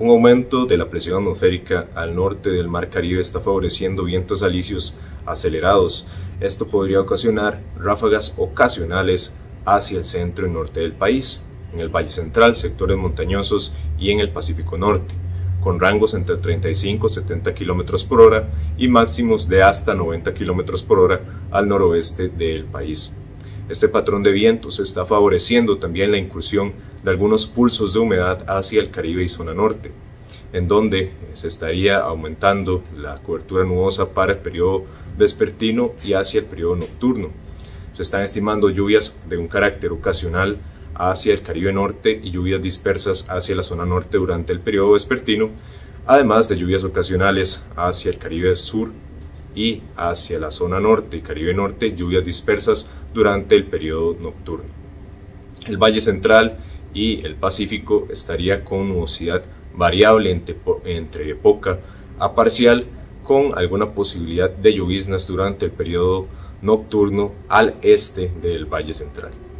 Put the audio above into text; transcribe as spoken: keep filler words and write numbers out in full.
Un aumento de la presión atmosférica al norte del Mar Caribe está favoreciendo vientos alisios acelerados. Esto podría ocasionar ráfagas ocasionales hacia el centro y norte del país, en el Valle Central, sectores montañosos y en el Pacífico Norte, con rangos entre treinta y cinco a setenta kilómetros por hora y máximos de hasta noventa kilómetros por hora al noroeste del país. Este patrón de vientos está favoreciendo también la incursión de algunos pulsos de humedad hacia el Caribe y zona norte, en donde se estaría aumentando la cobertura nubosa para el periodo vespertino y hacia el periodo nocturno. Se están estimando lluvias de un carácter ocasional hacia el Caribe norte y lluvias dispersas hacia la zona norte durante el periodo vespertino, además de lluvias ocasionales hacia el Caribe sur y hacia la zona norte y Caribe norte, lluvias dispersas durante el periodo nocturno. El Valle Central y el Pacífico estaría con nubosidad variable entre, entre poca a parcial, con alguna posibilidad de lloviznas durante el periodo nocturno al este del Valle Central.